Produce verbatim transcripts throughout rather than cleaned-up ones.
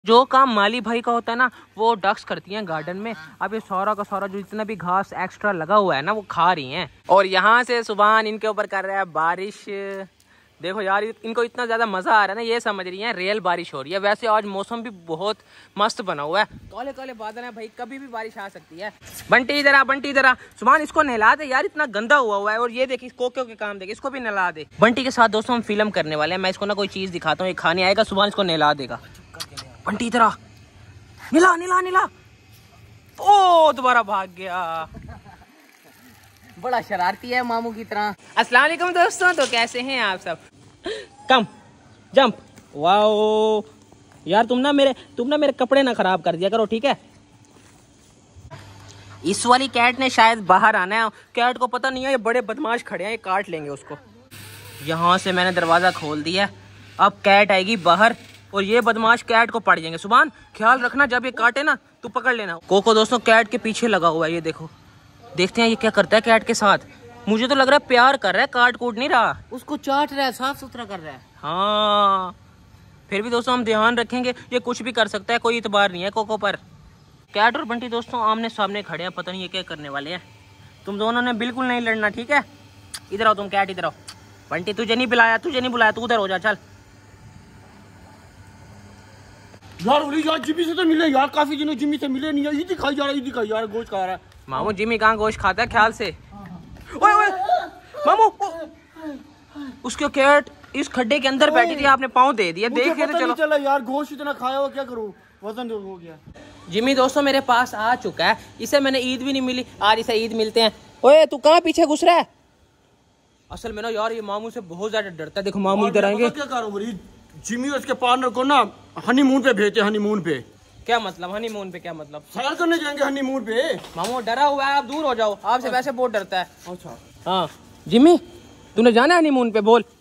जो काम माली भाई का होता है ना वो डक्स करती हैं गार्डन में। अब ये सारा का सारा जो जितना भी घास एक्स्ट्रा लगा हुआ है ना वो खा रही हैं। और यहाँ से सुभान इनके ऊपर कर रहा है बारिश। देखो यार इनको इतना ज़्यादा मज़ा आ रहा है ना, ये समझ रही हैं रियल बारिश हो रही है। वैसे आज मौसम भी बहुत मस्त बना हुआ है, काले काले बादल हैं भाई, कभी भी बारिश आ सकती है। बंटी इधर आ, बंटी इधर आ। सुभान इसको नहला दे यार, इतना गंदा हुआ हुआ है। और ये देखिए कोको के काम देखे, इसको भी नहला दे। बंटी के साथ दोस्तों हम फिल्म करने वाले हैं। मैं इसको ना कोई चीज़ दिखाता हूँ, ये खाने आएगा, सुभान इसको नहला देगा। बंटी इधर आ, नीला नीला नीला। ओ दोबारा भाग गया, बड़ा शरारती है मामू की तरह। अस्सलाम वालेकुम दोस्तों, तो कैसे हैं आप सब? कम जंप। वाओ यार तुम ना मेरे तुम ना मेरे कपड़े ना खराब कर दिया करो, ठीक है? इस वाली कैट ने शायद बाहर आना है। कैट को पता नहीं है ये बड़े बदमाश खड़े हैं, ये काट लेंगे उसको। यहाँ से मैंने दरवाजा खोल दिया, अब कैट आएगी बाहर और ये बदमाश कैट को पड़ जाएंगे। सुभान ख्याल रखना, जब ये काटे ना तू पकड़ लेना। कोको दोस्तों कैट के पीछे लगा हुआ है, ये देखो। देखते हैं ये क्या करता है कैट के साथ। मुझे तो लग रहा है प्यार कर रहा है, काट कूट नहीं रहा, उसको चाट रहा है, साफ सुथरा कर रहा है। हाँ फिर भी दोस्तों हम ध्यान रखेंगे, ये कुछ भी कर सकता है, कोई इतबार नहीं है कोको पर। कैट और बंटी दोस्तों आमने सामने खड़े हैं, पता नहीं ये क्या करने वाले हैं। तुम दोनों ने बिल्कुल नहीं लड़ना, ठीक है? इधर आओ तुम कैट, इधर आओ। बंटी तुझे नहीं बुलाया, तुझे नहीं बुलाया, तू उधर हो जा, चल। यार यार जिमी से तो मिले यार, काफी दिनों जिमी से मिले नहीं यार। ये दिखाई जा रहा है, ये दिखाई यार, गोश्त खा रहा है। मामू जिमी कहाँ गोश्त खाता है ख्याल से? ओए ओए मामू, उसके कैट इस खड्डे के अंदर बैठी थी, आपने पाँव दे दिया। देख के तो चलो। चला यार, गोश्त इतना खाया हुआ, क्या करूं, वजन हो गया। जिमी दोस्तों मेरे पास आ चुका है, इसे मैंने ईद भी नहीं मिली, आज इसे ईद मिलते हैं। ओए तू कहाँ पीछे घुस रहा है? असल में ना यार ये मामू से बहुत ज्यादा डरता है। देखो मामू इधर आएंगे। क्या करूं, जिमी और उसके पार्टनर को ना हनीमून पे भेजते। हनीमून पे क्या मतलब? हनीमून पे क्या मतलब? सैर करने जाएंगे हनीमून पे। मामू डरा हुआ है, आप दूर हो जाओ, आपसे वैसे बहुत डरता है। अच्छा हाँ जिमी तूने जाना है हनीमून पे? बोल।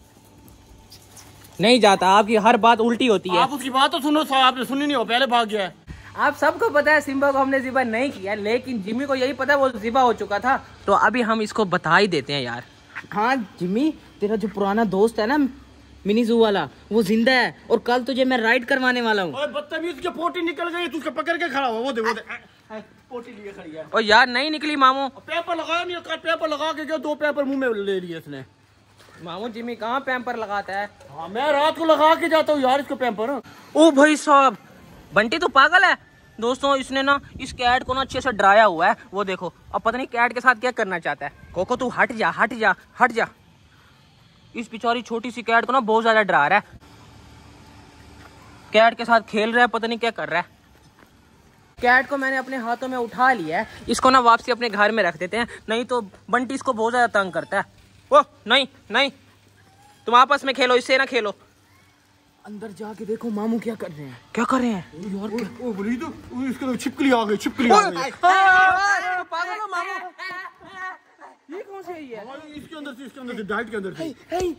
नहीं जाता, आपकी हर बात उल्टी होती है। आप उसकी बात तो सुनो, आपने सुनी नहीं हो, पहले भाग गया है। आप सबको पता है सिम्बा को हमने जिबा नहीं किया, लेकिन जिमी को यही पता है वो जिबा हो चुका था, तो अभी हम इसको बता ही देते हैं यार। हाँ जिमी, तेरा जो पुराना दोस्त है ना मिनी जू वाला, वो जिंदा है और कल तुझे मैं राइड करवाने वाला हूँ। बदतमीज की पोटी निकल गई, तू उसको पकड़ के खड़ा हुआ, वो दे वो दे पोटी लिए खड़ी है। और यार नहीं निकली मामू, पेपर लगाया नहीं, पेपर लगा के गया, दो पेपर मुंह में ले लिए इसने। मामू जिमी कहाँ पैम्पर लगाता है? हाँ मैं रात को लगा के जाता हूँ यार इसको पैम्पर। ओ भाई साहब, बंटी तो पागल है दोस्तों, इसने ना इस कैट को ना अच्छे से डराया हुआ है, वो देखो। अब पता नहीं कैट के साथ क्या करना चाहता है। कोको तू हट जा, हट जा, हट जा। इस बेचारी छोटी सी कैट को ना बहुत ज्यादा डरा रहा है। कैट के साथ खेल रहा है, पता नहीं क्या कर रहा है। कैट को मैंने अपने हाथों में उठा लिया है, इसको ना वापसी अपने घर में रख देते हैं, नहीं तो बंटी इसको बहुत ज्यादा तंग करता है। ओ नहीं नहीं, तुम आपस में खेलो, इससे ना खेलो। अंदर जाके देखो मामू क्या कर रहे हैं। क्या कर रहे हैं यार? ओ, ओ, बोली तो इसके छिपकली आ गई, छिपकली आ गई। पागल हो मामू, ये कौन सी है? इसके अंदर थी, इसके अंदर थी, डाइट के अंदर थी।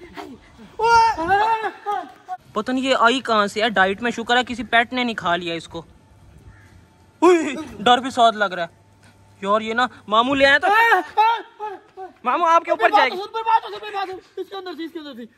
पता नहीं ये आई कहाँ से है, डाइट में शुक्र है किसी पेट ने नहीं खा लिया इसको। डर भी साथ लग रहा है यार, ये ना मामू ले आया तो मामू आपके ऊपर जाएगी। इसके अंदर थी, इसके अंदर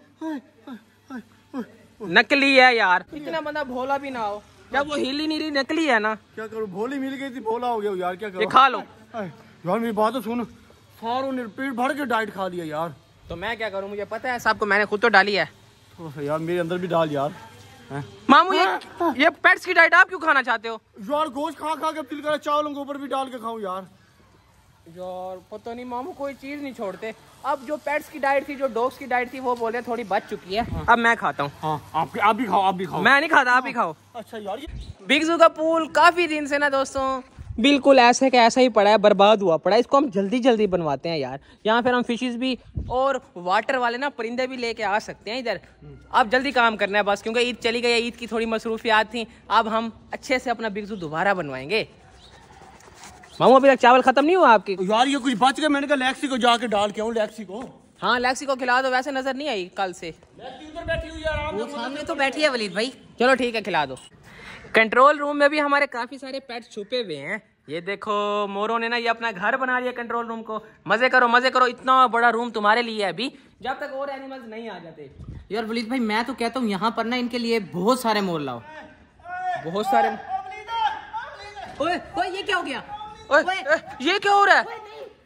थी। नकली है यार, इतना बंदा भोला भी ना हो, जब वो हिल ही नहीं रही, नकली है ना। क्या करूं, भोली मिल गई थी, भोला हो गया यार, क्या करूं। ये खा लो यार, मेरी बात तो सुन, सारों ने पेट भर के डाइट खा लिया यार। तो मैं क्या करूं, मुझे पता है सबको, मैंने खुद तो डाली है। यार मेरे अंदर भी डाल यार। मामू ये ये पेट्स की डाइट आप क्यों खाना चाहते हो? यार गोश्त खा खा के दिल करे चावलों के ऊपर भी डाल के खाऊं यार। यार पता नहीं मामू कोई चीज नहीं छोड़ते। अब जो पेट्स की डाइट थी, जो डॉग्स की डाइट थी, वो बोले थोड़ी बच चुकी है। हाँ। अब मैं खाता हूँ। हाँ, आप, आप भी खाओ, आप भी खाओ। मैं नहीं खाता, आप ही खाओ। अच्छा यार, बिग ज़ू का पूल काफी दिन से ना दोस्तों बिल्कुल ऐसे का ऐसा ही पड़ा है, बर्बाद हुआ पड़ा है। इसको हम जल्दी जल्दी बनवाते हैं यार। यहाँ फिर हम फिशेस भी और वाटर वाले ना परिंदे भी लेके आ सकते हैं इधर। अब जल्दी काम करना है बस, क्योंकि ईद चली गई है, ईद की थोड़ी मसरूफियात थी। अब हम अच्छे से अपना बिग ज़ू दोबारा बनवाएंगे। मामू अभी तक चावल खत्म नहीं हुआ आपके? यार ये कुछ बच गया, मैंने कहा लैक्सी को जाके डाल के आऊं। लैक्सी को? हाँ लैक्सी को खिला दो, वैसे नजर नहीं आई कल से। लैक्सी उधर बैठी हुई है, आराम से सामने तो बैठी है वलीद भाई। चलो ठीक है, खिला दो। कंट्रोल रूम में भी हमारे काफी सारे पेट्स छुपे हुए हैं। ये देखो मोरो ने ना ये अपना घर बना लिया कंट्रोल रूम को। मजे करो मजे करो, इतना बड़ा रूम तुम्हारे लिए है अभी, जब तक और एनिमल्स नहीं आ जाते। यार वलीद भाई मैं तो कहता हूँ यहाँ पर ना इनके लिए बहुत सारे मोर लाओ। बहुत सारे। ओए ओए ये क्या हो गया? ओए ए, ये क्या हो रहा है?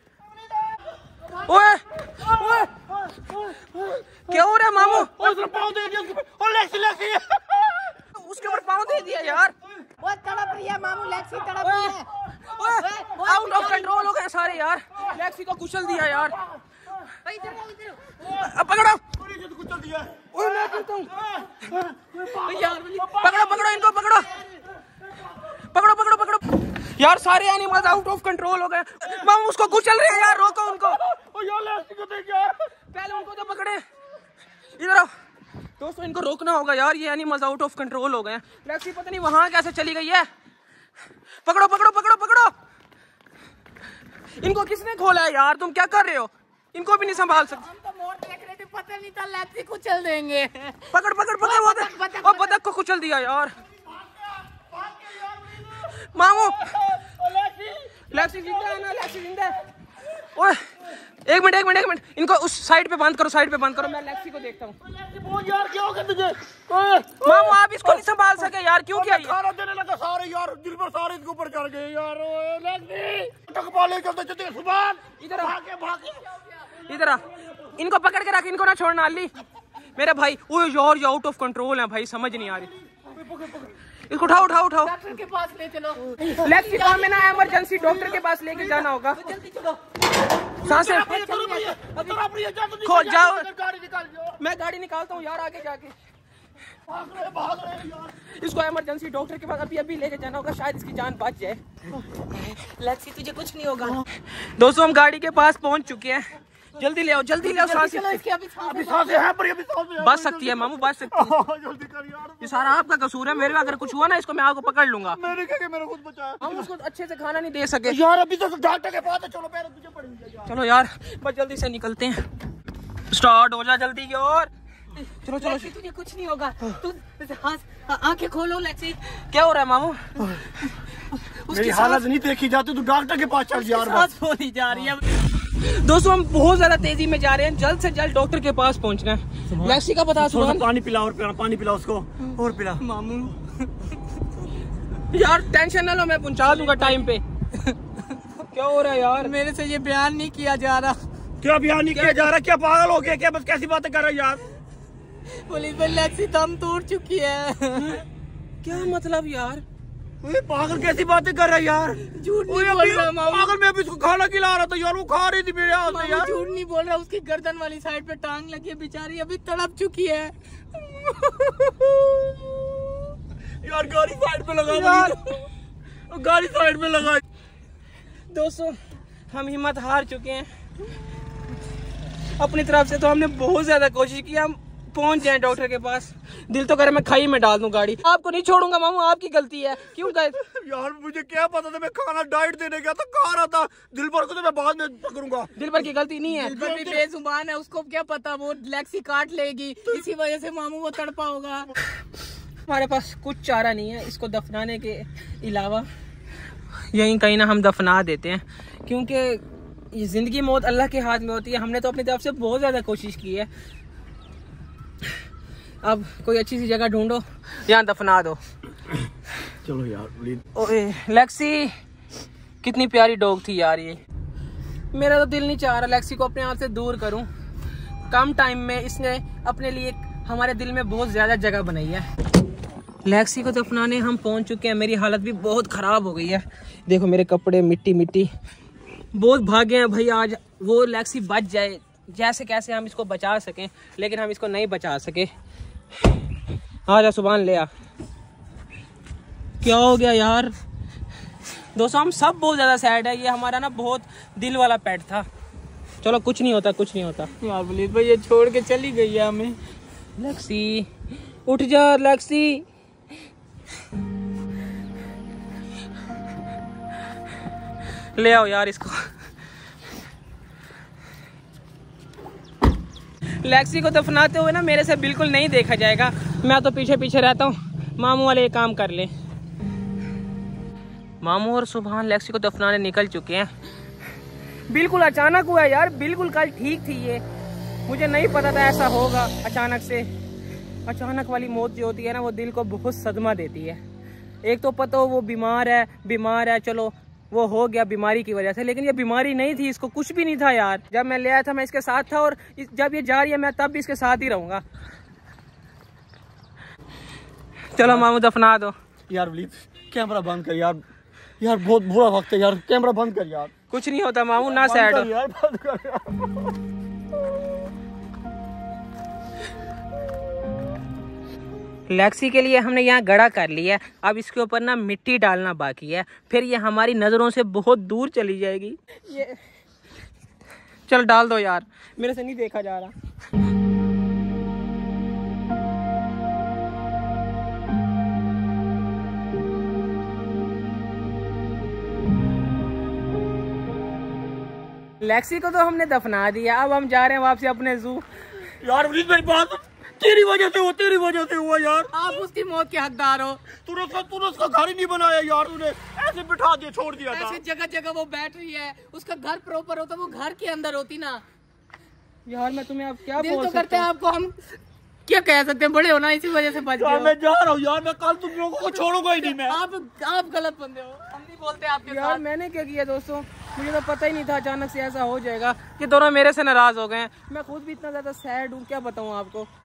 ओए ओए क्या हो रहा है मामू? पाँव दे दिया और लेक्सी लेक्सी उसके ऊपर पाँव दे दिया यार। वो तड़प रही है मामू, लेक्सी तड़प रही है। ओए आउट ऑफ कंट्रोल हो गए सारे यार। लेक्सी को कुचल दिया यार। पकड़ो कुचल दिया। ओए मैं करता हूँ यार। पकड़ो पकड़ो इनको, पकड़ो पकड़ो पकड़ो पकड़ो यार। सारे एनिमल्स आउट ऑफ कंट्रोल हो गए। मामू उसको कुचल रहे हैं यार, रोको उनको। पहले उनको तो पकड़े। इधर आओ दोस्तों, इनको रोकना होगा यार, ये एनिमल्स आउट ऑफ कंट्रोल हो गए हैं। लेक्सी पता नहीं वहां कैसे चली गई है। पकड़ो पकड़ो पकड़ो पकड़ो। इनको किसने खोला है यार? तुम क्या कर रहे हो? इनको भी नहीं संभाल सकते। हम तो मोड़ देख रहे थे, पता नहीं था लेक्सी कुचल देंगे। पकड़ पकड़ पकड़ वो बतख, वो बतख को कुचल दिया यार। मामू लेक्सी जिंदा है ना? लेक्सी जिंदा है। ओए एक मिनट एक मिनट एक मिनट, इनको उस साइड पे बंद करो, साइड पे बंद करो। मैं लेक्सी को देखता हूँ। यार क्या हो गया तुझे? मामू आप इसको नहीं संभाल सके यार, क्यों किया ये? खाना देने लगा सारे यार, दिल पर सारे इसके ऊपर चढ़ गए यार। लेक्सी तक पाले चलते चलते सुभान इधर आ, भागे भागे इधर आ। इनको पकड़ के रख, इनको ना छोड़ना अली मेरे भाई। ओए यार ये आउट ऑफ कंट्रोल है भाई, समझ नहीं आ रही। इसको उठाओ उठाओ उठाओ। डॉक्टर के पास ले चलो। लेक्सी को हमें ना इमरजेंसी डॉक्टर के पास लेके जाना होगा। जल्दी चलो। सांसें खो जाओ। गाड़ी निकाल जाओ। मैं गाड़ी निकालता हूँ यार आगे जाके। भाग रहे भाग रहे यार। इसको इमरजेंसी डॉक्टर के पास अभी अभी लेके जाना होगा, शायद इसकी जान बच जाए। लेक्सी तुझे कुछ नहीं होगा। दोस्तों हम गाड़ी के पास पहुंच चुके हैं, जल्दी ले आओ जल्दी ले आओ। सांसें चलो इसकी अभी अभी सांसें हैं पर अभी सांसें बच सकती है मामू, बच सकती है। जल्दी कर यार। ये सारा आपका कसूर है, मेरे अगर कुछ हुआ ना इसको मैं आपको पकड़ लूंगा। मैंने क्या कि मेरा खुद बचाया। हम उसको अच्छे से खाना नहीं दे सके यार। अभी तक डॉक्टर के पास है, चलो पैर तुझे पड़ेंगे यार। चलो यार बस जल्दी से निकलते हैं। स्टार्ट हो जा जल्दी की और। चलो चलो। लेक्सी तुझे कुछ नहीं होगा। तू आंखें खोलो लेक्सी। क्या हो रहा है मामू? मेरी हालत नहीं देखी जाती, तू डॉक्टर के पास चल यार। सांस फूली जा रही है। दोस्तों हम बहुत ज्यादा तेजी में जा रहे हैं, जल्द से जल्द डॉक्टर के पास पहुंचना है। लेक्सी का बता थोड़ा पानी पिला और पिला, पानी पिला उसको और पिला। मामू यार टेंशन ना लो, मैं पहुंचा दूंगा टाइम पे। क्या हो रहा है यार? मेरे से ये बयान नहीं किया जा रहा। क्या बयान नहीं किया जा रहा? क्या पागल हो गया क्या? बस कैसी बातें कर रहा है यार? पुलिस में लेक्सी दम तोड़ चुकी है। क्या मतलब यार? ओए पागल कैसी बातें कर रहा है यार? झूठ नहीं बोल रहा मामू। पागल मैं अभी उसको खाना खिला रहा था यार, वो खा रही थी मेरे हाथ में यार। झूठ नहीं बोल रहा, उसकी गर्दन वाली साइड पे टांग लगी है, बेचारी अभी तड़प चुकी है। यार गाड़ी साइड पे लगा यार, गाड़ी साइड पे लगा। दोस्तों हम हिम्मत हार चुके हैं। अपनी तरफ से तो हमने बहुत ज्यादा कोशिश की, हम पहुंच जाएं डॉक्टर के पास। दिल तो करे मैं खाई में डाल दूं गाड़ी। आपको नहीं छोड़ूंगा मामू, आपकी गलती है। क्यों गए? यार मुझे क्या पता था, मैं खाना डाइट देने गया था, खा रहा था। दिल भर को तो मैं बाद में पकड़ूंगा। दिल भर की गलती नहीं है। दिलबर भी बेजुबान है, उसको क्या पता वो लेक्सी काट लेगी, इसी वजह से मामू वो तड़पा होगा। हमारे पास कुछ चारा नहीं है इसको दफनाने के अलावा। यहीं कहीं ना हम दफना देते हैं, क्योंकि ये जिंदगी मौत अल्लाह के हाथ में होती है। हमने तो अपनी तरफ से बहुत ज्यादा कोशिश की है। अब कोई अच्छी सी जगह ढूंढो, यहाँ दफना दो। चलो यार। ओए लेक्सी कितनी प्यारी डॉग थी यार ये। मेरा तो दिल नहीं चाह रहा लेक्सी को अपने आप से दूर करूं। कम टाइम में इसने अपने लिए हमारे दिल में बहुत ज्यादा जगह बनाई है। लेक्सी को दफनाने हम पहुंच चुके हैं। मेरी हालत भी बहुत खराब हो गई है, देखो मेरे कपड़े मिट्टी मिट्टी। बहुत भागे हैं भाई आज, वो लेक्सी बच जाए जैसे कैसे हम इसको बचा सकें, लेकिन हम इसको नहीं बचा सके। आ जा सुभान ले आ। क्या हो गया यार? दोस्तों हम सब बहुत ज्यादा सैड है, ये हमारा ना बहुत दिल वाला पेट था। चलो कुछ नहीं होता कुछ नहीं होता यार पुलिस भाई ये छोड़ के चली गई है हमें। लेक्सी उठ जा लेक्सी। ले आओ यार इसको। लेक्सी को दफनाते हुए ना मेरे से बिल्कुल नहीं देखा जाएगा, मैं तो पीछे पीछे रहता हूँ। मामू वाले ये काम कर ले। मामू और सुभान लेक्सी को दफनाने निकल चुके हैं। बिल्कुल अचानक हुआ है यार, बिल्कुल कल ठीक थी ये, मुझे नहीं पता था ऐसा होगा अचानक से। अचानक वाली मौत जो होती है ना वो दिल को बहुत सदमा देती है। एक तो पता हो वो बीमार है बीमार है चलो वो हो गया बीमारी की वजह से, लेकिन ये बीमारी नहीं थी, इसको कुछ भी नहीं था यार। जब मैं ले आया था मैं इसके साथ था और जब ये जा रही है मैं तब भी इसके साथ ही रहूंगा। चलो मामू दफना दो यार प्लीज कैमरा बंद कर यार, यार बहुत बुरा वक्त है यार, कैमरा बंद कर यार। कुछ नहीं होता मामू, ना सैड हो यार, बंद कर यार। लेक्सी के लिए हमने यहाँ गड़ा कर लिया है, अब इसके ऊपर ना मिट्टी डालना बाकी है, फिर ये हमारी नज़रों से बहुत दूर चली जाएगी। ये चल डाल दो यार, मेरे से नहीं देखा जा रहा। लेक्सी को तो हमने दफना दिया, अब हम जा रहे हैं वापसी अपने जू। यार प्लीज मेरी बात, तेरी वजह से हुआ, तेरी वजह से हुआ यार। आप उसकी मौत के हकदार हो। तूने उसका तूने उसका घर ही नहीं बनाया यार, तूने ऐसे बिठा दिया, छोड़ दिया था। ऐसे जगह जगह वो बैठ रही है, उसका घर प्रॉपर होता वो घर के अंदर होती ना। यार मैं तुम्हें अब क्या दिल बोल तो सकता करते हैं आपको, हम क्या कह सकते हैं, बड़े होना इसी वजह से बच यार गए। मैं जा रहा हूँ यार, मैं कल तुम लोगों को छोड़ूंगा ही नहीं मैं। आप आप गलत बंदे हो, हम नहीं बोलते आपके यार साथ। मैंने क्या किया दोस्तों, मुझे तो पता ही नहीं था अचानक से ऐसा हो जाएगा। ये दोनों मेरे से नाराज हो गए हैं, मैं खुद भी इतना ज्यादा सैड हूँ, क्या बताऊँ आपको।